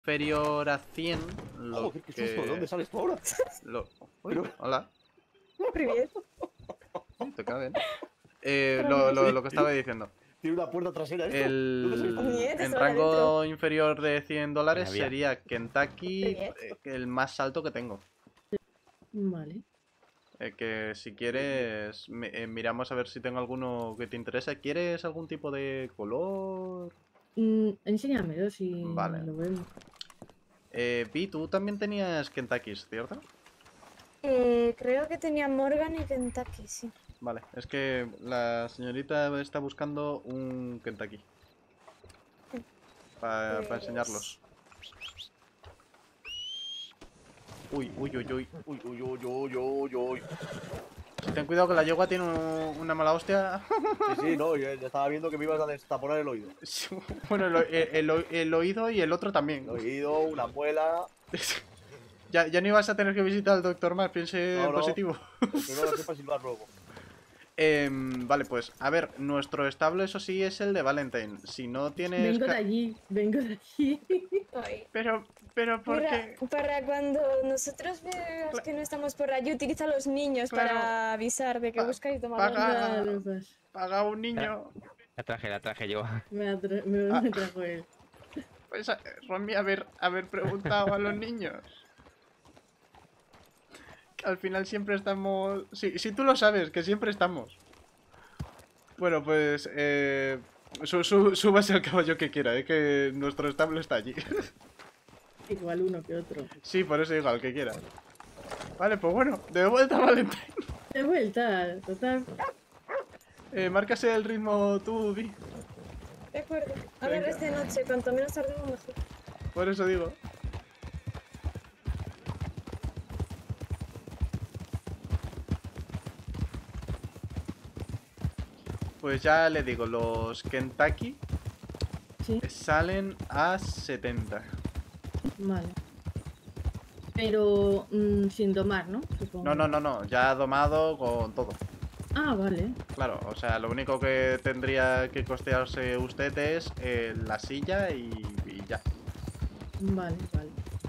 inferior a 100, lo Joder, qué que... susto, ¿de dónde sales tú ahora? Uy, Pero- hola. Привет. Sí, te cabe, ¿no? Правильно. Lo que estaba diciendo. ¿Tiene una puerta trasera esto? ¿Dónde sales tú? Нет, En estaba rango adentro. inferior de 100 dólares Había. sería Kentucky, Привет. el más alto que tengo. Vale. Que si quieres, miramos a ver si tengo alguno que te interese. ¿Quieres algún tipo de color? Enséñamelo si Vale. lo vemos. Vi, tú también tenías Kentucky, ¿cierto? Creo que tenía Morgan y Kentucky, sí. Vale, es que la señorita está buscando un Kentucky. Para Pues- enseñarlos. Uy, uy, uy, uy. Uy, uy, uy, uy, uy, uy. Si ten cuidado que la yegua tiene una mala hostia. Sí, no, yo estaba viendo que me ibas a destaponar el oído. Bueno, el oído y el otro también. El oído, una muela. Ya no ibas a tener que visitar al doctor más, piense No, no. positivo. Que no lo sepa silbar luego. Vale, pues, a ver, nuestro establo, eso sí, es el de Valentine. Si no tienes... Vengo de allí, vengo de allí. Ay. Pero, ¿por qué? Para cuando nosotros veamos que no estamos por allí, utiliza a los niños Claro. para avisar de que Pa- buscáis tomar. paga. Vale, pues, Paga un niño. La traje yo. me trajo él. Pues, Romy, haber preguntado a los niños. Que al final siempre estamos... Sí, tú lo sabes, que siempre estamos. Bueno, pues... súbase al caballo que quiera, que nuestro establo está allí. Igual uno que otro. Sí, por eso digo, al que quiera. Vale, pues bueno, de vuelta, Valentine. De vuelta, total. Márcase el ritmo tú, Di. De acuerdo. A ver, Venga. es de noche, cuanto menos tardemos mejor. Por eso digo. Pues ya le digo, los Kentucky Sí, salen a 70. vale. Pero sin domar, ¿no? Supongo. No, ya domado con todo. Ah, vale. Claro, o sea, lo único que tendría que costearse usted es la silla y ya. Vale, vale.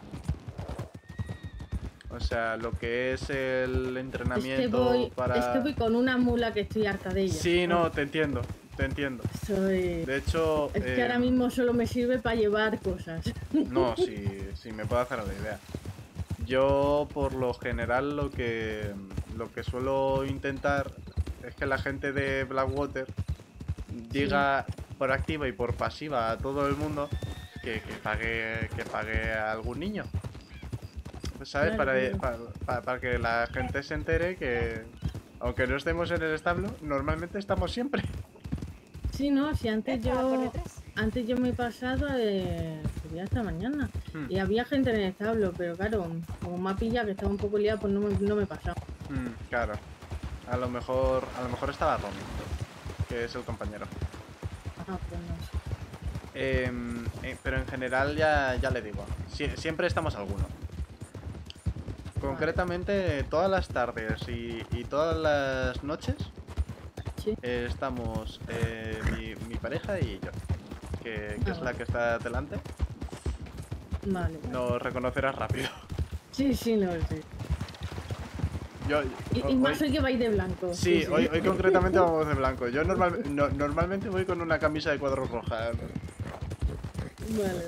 O sea, lo que es el entrenamiento para... Es que voy con una mula que estoy harta de ella. Sí, no, te entiendo, te entiendo. Soy... De hecho... Es que ahora mismo solo me sirve para llevar cosas. No, sí me puedo hacer la idea. Yo, por lo general, lo que suelo intentar es que la gente de Blackwater diga por activa y por pasiva a todo el mundo que pague a algún niño. ¿Sabes? Claro, Para que la gente se entere que, aunque no estemos en el establo, normalmente estamos siempre. Sí, no, si antes Epa, por yo... detrás. Antes yo me he pasado sería esta mañana. Hmm. Y había gente en el establo, pero claro, como me ha pillado que estaba un poco liado, pues no me he pasado. Claro. A lo mejor estaba Romy, que es el compañero. Ah, pues no sé. Pero en general ya le digo, siempre estamos alguno. Concretamente todas las tardes y todas las noches Sí. estamos mi pareja y yo, que es la vale. que está delante. Vale. Nos reconocerás rápido. Sí, no, sí. Yo, Y más hoy que vais de blanco. Sí, hoy concretamente vamos de blanco. Yo normalmente voy con una camisa de cuadros roja. Vale.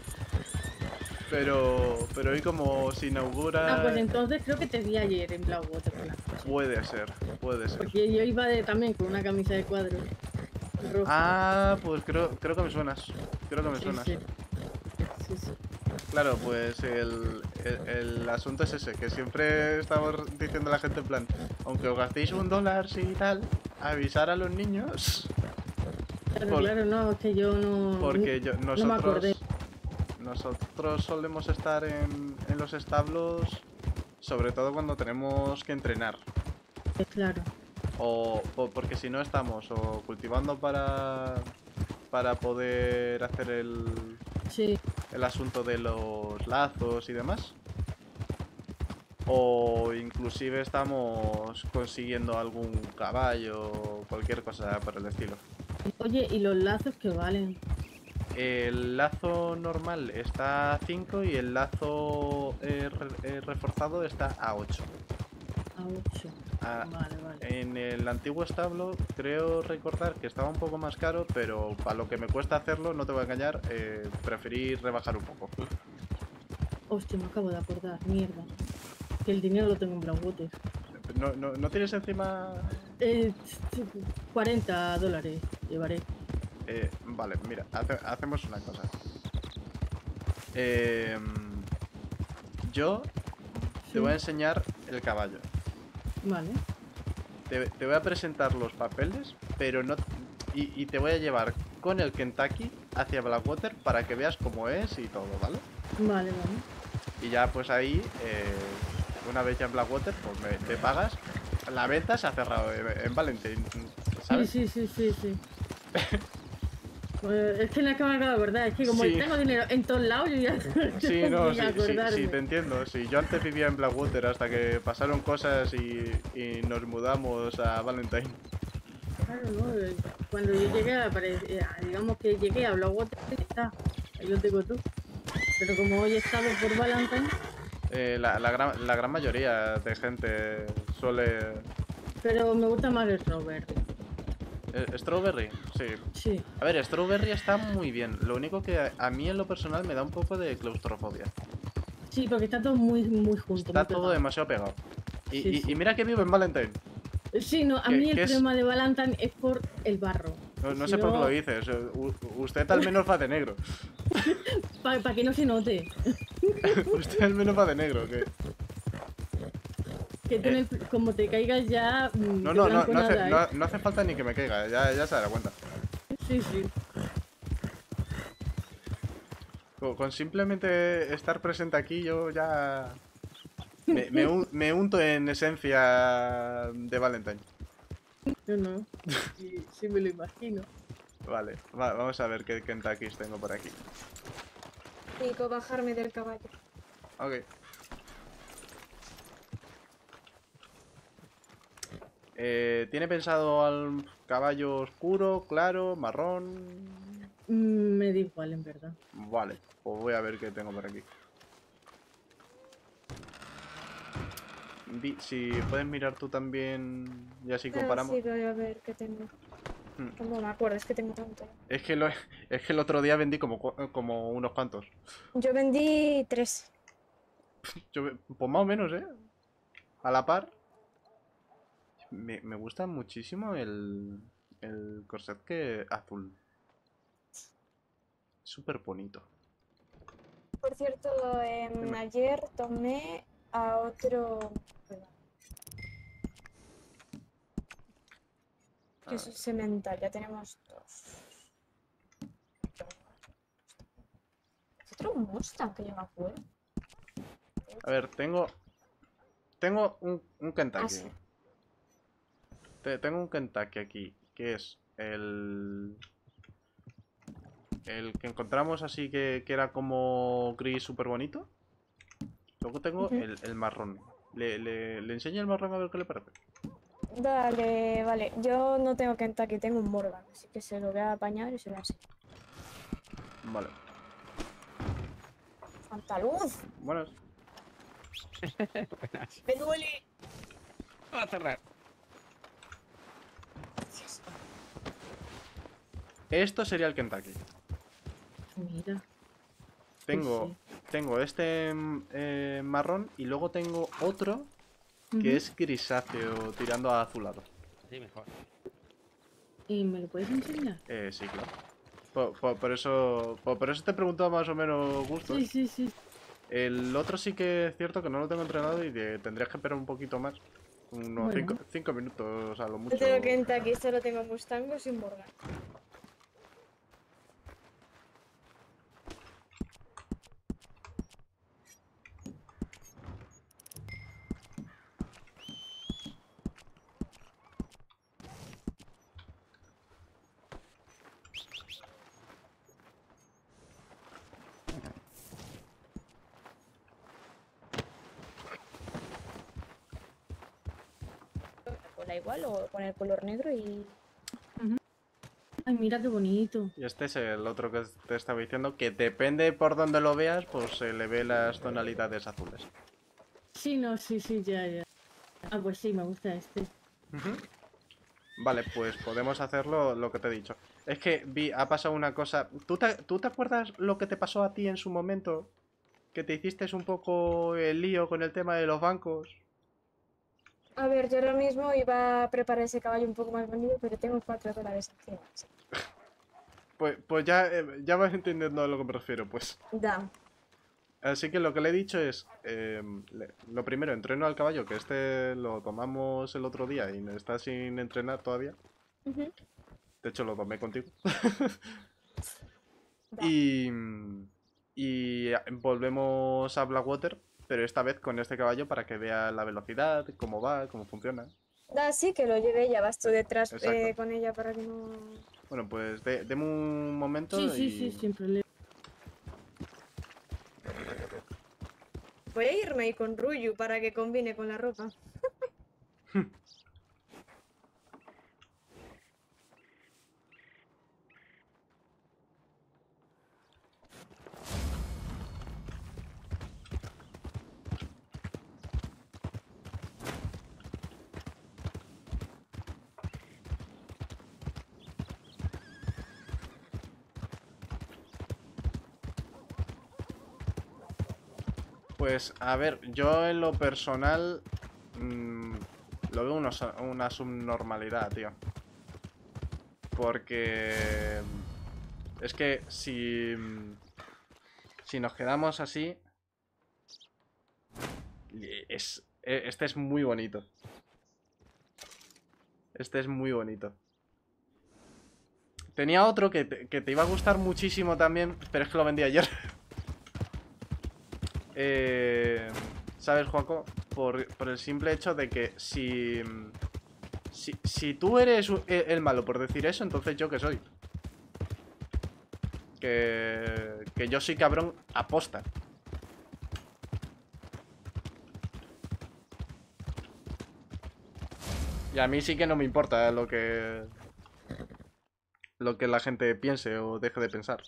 Pero hoy como se inaugura... Ah, pues entonces creo que te vi ayer en Blackwater con las cosas. Puede ser. Porque yo iba también con una camisa de cuadros roja. Ah, pues creo que me suenas. Sí. Claro, pues el asunto es ese, que siempre estamos diciendo a la gente en plan, aunque os gastéis $1 y tal, avisar a los niños. Claro, no, es que yo no... Porque no me acordé. nosotros solemos estar en los establos, sobre todo cuando tenemos que entrenar. Claro. O porque si no estamos o cultivando para poder hacer Sí. el asunto de los lazos y demás. O inclusive estamos consiguiendo algún caballo o cualquier cosa por el estilo. Oye, ¿y los lazos que valen? El lazo normal está a 5 y el lazo reforzado está a 8. A 8. Ah, Vale, vale. En el antiguo establo creo recordar que estaba un poco más caro, pero para lo que me cuesta hacerlo, no te voy a engañar, preferí rebajar un poco. Hostia, me acabo de acordar. Mierda. Que el dinero lo tengo en Blackwater. ¿No tienes encima...? Eh, $40 llevaré. Vale, mira, hacemos una cosa. Yo te voy a enseñar el caballo. Vale. Te voy a presentar los papeles, pero no... Y te voy a llevar con el Kentucky hacia Blackwater para que veas cómo es y todo, ¿vale? Vale, vale. Y ya pues ahí, una vez ya en Blackwater, pues me pagas. La venta se ha cerrado en Valentine, ¿sabes? Sí. Pues es que no es que me acabo de acordar, es que como Sí. tengo dinero en todos lados, yo ya Sí, no, voy a acordarme. sí, te entiendo. Sí, yo antes vivía en Blackwater hasta que pasaron cosas y nos mudamos a Valentine. Claro, ¿no? Cuando yo llegué digamos que llegué a Blackwater, está, ahí lo tengo tú. Pero como hoy he estado por Valentine, La gran mayoría de gente suele... pero me gusta más el strawberry. Strawberry, sí. Sí. A ver, Strawberry está muy bien. Lo único que a mí en lo personal me da un poco de claustrofobia. Sí, porque está todo muy junto. Está muy todo pegado. demasiado pegado. Sí. Y mira que vivo en Valentine. Sí, no, a mí el ¿Qué es? problema de Valentine es por el barro. No Si sé por qué lo dices. Usted al menos va de negro. Para que no se note. Usted al menos va de negro. Que tú como te caigas ya. No de blanco nada, no hace falta ni que me caiga. Ya se dará cuenta. Sí. Con simplemente estar presente aquí yo ya... Me unto en esencia de Valentine. No. Sí me lo imagino. Vale, vamos a ver qué Kentuckys tengo por aquí. Nico, bajarme del caballo. Ok. ¿Tiene pensado al caballo oscuro, claro, marrón? Me da igual, en verdad. Vale, pues voy a ver qué tengo por aquí. Si puedes mirar tú también y así comparamos. Sí, voy a ver qué tengo. No me acuerdo, es que tengo tanto. Es que el otro día vendí como unos cuantos. Yo vendí 3. Pues más o menos, ¿eh? A la par. Me gusta muchísimo el corset que azul. Súper bonito. Por cierto, Dime. ayer tomé a otro... Que es semental, ya tenemos 2. ¿Es otro Mustang que yo me acuerdo? A ver, tengo un Kentucky. sí. Tengo un Kentucky aquí, que es el que encontramos así que era como gris súper bonito. Luego tengo el marrón. Le enseño el marrón a ver qué le parece. Dale, vale. Yo no tengo Kentucky, tengo un Morgan, así que se lo voy a apañar y se lo voy a enseñar. Vale. ¡Santa luz! Buenas. Buenas. ¡Me duele! Va a cerrar. Esto sería el Kentucky. Mira. Tengo este marrón y luego tengo otro que es grisáceo tirando a azulado. Sí, mejor. ¿Y me lo puedes enseñar? Sí, claro. Por eso te preguntaba más o menos gustos. Sí. El otro sí que es cierto que no lo tengo entrenado y tendrías que esperar un poquito más. Unos Bueno. 5 minutos a lo mucho. Yo tengo Kentucky, solo tengo Mustangos y un Morgan. La igual o poner color negro y... Ay, mira qué bonito. Y este es el otro que te estaba diciendo, que depende por donde lo veas, pues se le ve las tonalidades azules. Sí, no, sí, sí, ya, ya. Ah, pues sí, me gusta este. Ujú. Vale, pues podemos hacerlo lo que te he dicho. Es que ha pasado una cosa. ¿Tú te acuerdas lo que te pasó a ti en su momento? Que te hiciste un poco el lío con el tema de los bancos. A ver, yo ahora mismo iba a preparar ese caballo un poco más bonito, pero tengo $4 encima. Así Pues ya, ya vas entendiendo a lo que me refiero, pues. da. Así que lo que le he dicho es, lo primero, entreno al caballo, que este lo tomamos el otro día y está sin entrenar todavía. Ujú, De hecho, lo tomé contigo. da. Y volvemos a Blackwater, pero esta vez con este caballo para que vea la velocidad, cómo va, cómo funciona. Da, sí, que lo lleve, ya vas tú detrás Exacto. con ella para que no... Bueno, pues deme un momento Sí, sí, sí, y... sin problema. Voy a irme ahí con Ruyu para que combine con la ropa. Pues, a ver, yo en lo personal lo veo una subnormalidad, tío. Porque es que si nos quedamos así, este es muy bonito. Este es muy bonito. Tenía otro que te iba a gustar muchísimo también, pero es que lo vendí ayer. ¿Sabes, Joaco? Por el simple hecho de que si tú eres el malo por decir eso, entonces ¿yo qué soy? Que yo soy cabrón aposta. Y a mí sí que no me importa lo que la gente piense o deje de pensar.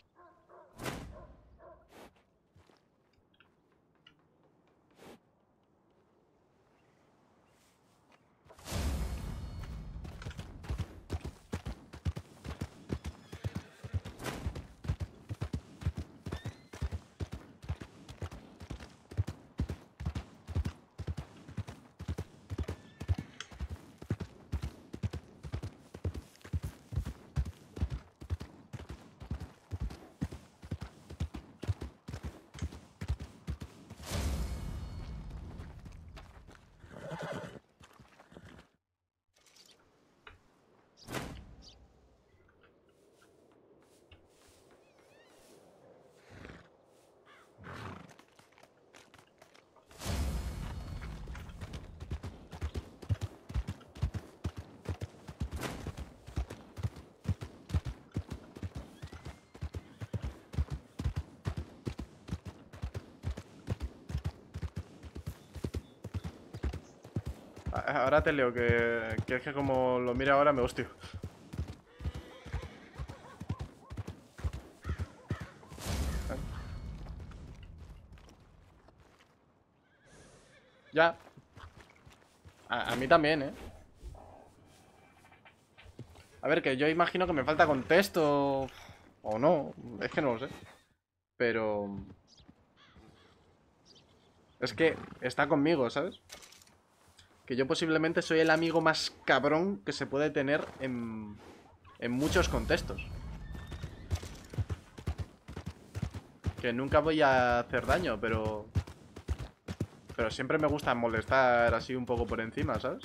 Ahora te leo, que es que como lo mira ahora me hostio. Ya. A mí también, ¿eh? A ver, que yo imagino que me falta contexto. O no, es que no lo sé. Pero... es que está conmigo, ¿sabes? Que yo posiblemente soy el amigo más cabrón que se puede tener en muchos contextos. Que nunca voy a hacer daño, pero siempre me gusta molestar así un poco por encima, ¿sabes?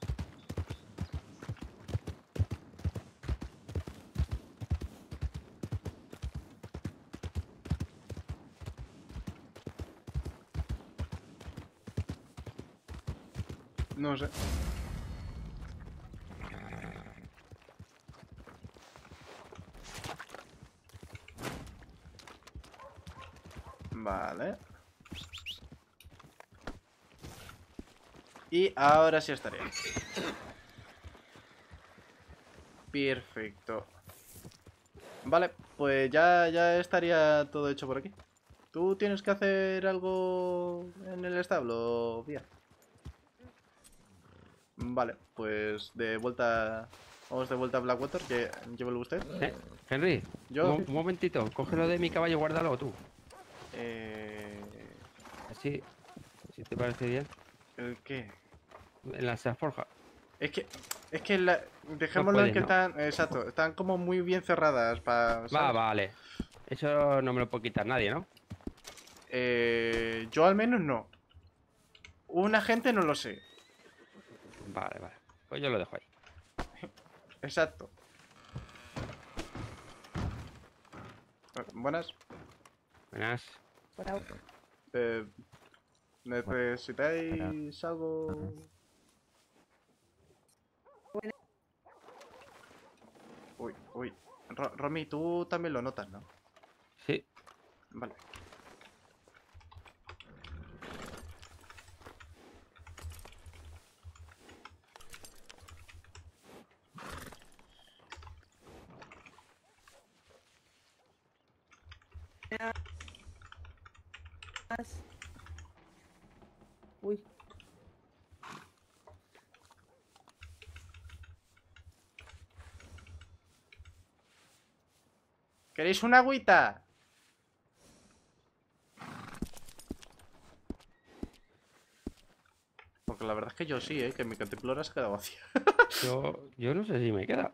No sé. Vale. Y ahora sí estaría. Perfecto. Vale, pues ya estaría todo hecho por aquí. ¿Tú tienes que hacer algo en el establo, Vía? Vale, pues de vuelta... Vamos de vuelta a Blackwater, que llévelo usted. Henry, Yo... un momentito. Cógelo de mi caballo y guárdalo tú. Eh... Si te parece bien. ¿El qué? En la alforja. Es que dejémoslo en puedes, que ¿no? están... Exacto, están como muy bien cerradas para... Vale. Eso no me lo puede quitar nadie, ¿no? Yo al menos no. Un agente no lo sé. Vale. Pues yo lo dejo ahí. Exacto. Buenas. Buenas. ¿Necesitáis algo? Uy. Romy, tú también lo notas, ¿no? Sí. Vale. Uy. ¿Queréis una agüita? Porque la verdad es que yo sí, que mi cantimplora se ha quedado vacía. Yo no sé si me queda.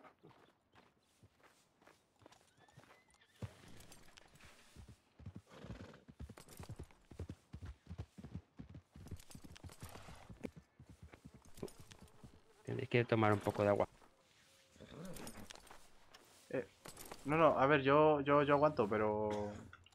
Tendréis que tomar un poco de agua. No, a ver, yo aguanto, pero...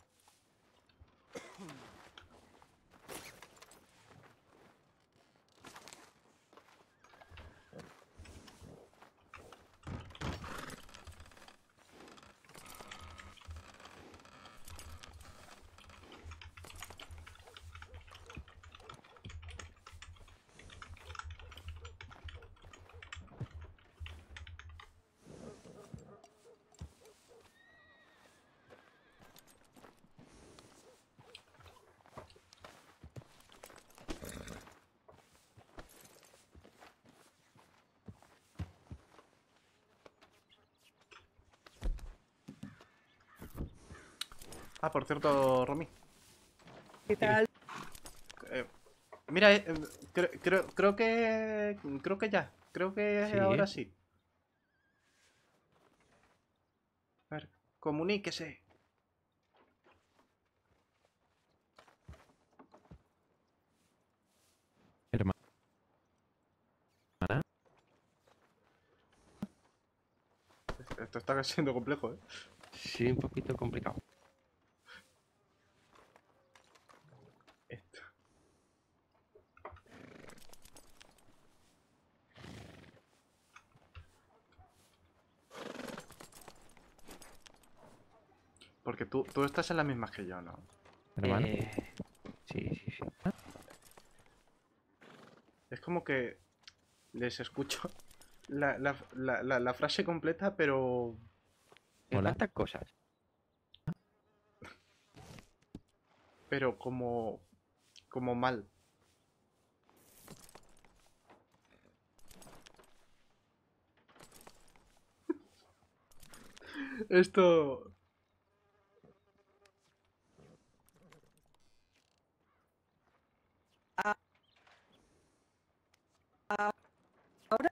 Ah, por cierto, Romy. ¿Qué tal? eh, Mira, creo que... Creo que ya. Creo que Sí. ahora sí. A ver, comuníquese. Esto está siendo complejo, ¿eh? Sí, un poquito complicado. Esto. Porque tú estás en las mismas que yo, ¿no? Sí. Es como que les escucho la frase completa, pero... ¿Qué tantas cosas? Pero como mal. Esto... ¿Ahora?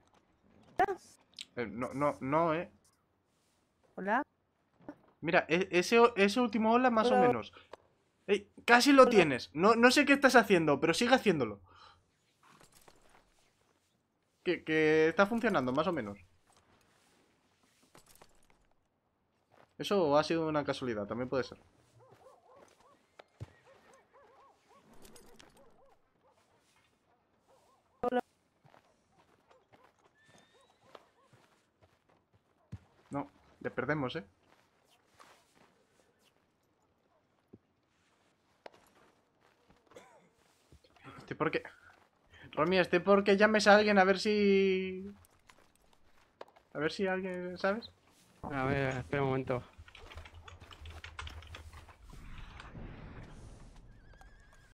No, Hola. Mira, ese último hola más o Hola. menos. Ey, casi lo Hola. tienes. No sé qué estás haciendo, pero sigue haciéndolo. Que está funcionando, más o menos. Eso ha sido una casualidad, también puede ser. No, le perdemos, ¿eh? Estoy porque... Romy, estoy porque llames a alguien a ver si... A ver si alguien, ¿sabes? A ver, espera un momento.